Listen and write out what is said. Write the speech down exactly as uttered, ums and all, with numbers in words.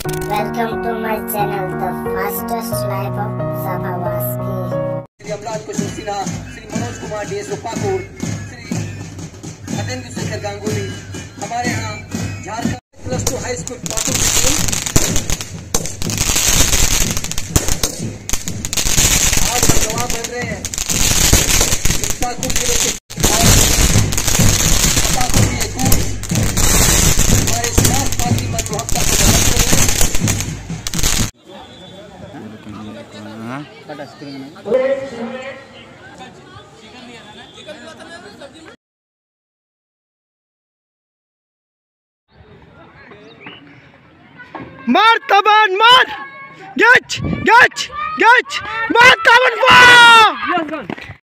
Welcome to my channel, the fastest life of Safa Baskey. Sri Amrad Kushal Sinha, Sri Manoj Kumar D S Pakur, Sri Atendra Shekhar Ganguly, हमारे यहाँ Jharkhand plus two high school Pakur की team आज हम जवाब बन रहे हैं पाकुर जिले के पाकुर की एक टूर हमारे समाजवादी मतोहत्ता को बदलते हुए Maat taban maat! Geç! Geç! Geç! Maat taban! Wow!